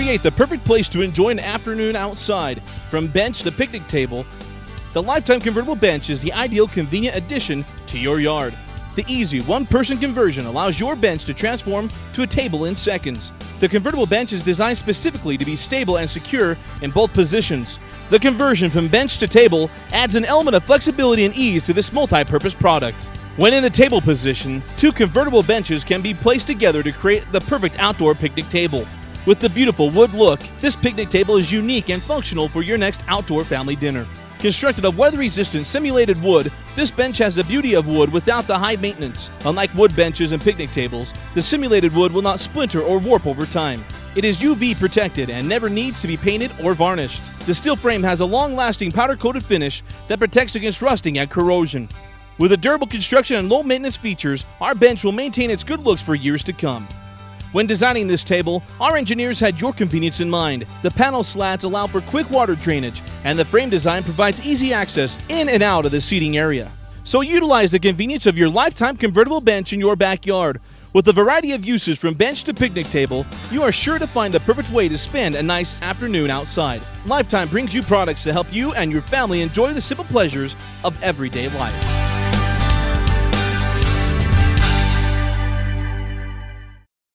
Create the perfect place to enjoy an afternoon outside. From bench to picnic table, the Lifetime Convertible Bench is the ideal convenient addition to your yard. The easy one-person conversion allows your bench to transform to a table in seconds. The convertible bench is designed specifically to be stable and secure in both positions. The conversion from bench to table adds an element of flexibility and ease to this multi-purpose product. When in the table position, two convertible benches can be placed together to create the perfect outdoor picnic table. With the beautiful wood look, this picnic table is unique and functional for your next outdoor family dinner. Constructed of weather-resistant simulated wood, this bench has the beauty of wood without the high maintenance. Unlike wood benches and picnic tables, the simulated wood will not splinter or warp over time. It is UV protected and never needs to be painted or varnished. The steel frame has a long-lasting powder-coated finish that protects against rusting and corrosion. With a durable construction and low-maintenance features, our bench will maintain its good looks for years to come. When designing this table, our engineers had your convenience in mind. The panel slats allow for quick water drainage, and the frame design provides easy access in and out of the seating area. So utilize the convenience of your Lifetime Convertible Bench in your backyard. With a variety of uses from bench to picnic table, you are sure to find the perfect way to spend a nice afternoon outside. Lifetime brings you products to help you and your family enjoy the simple pleasures of everyday life.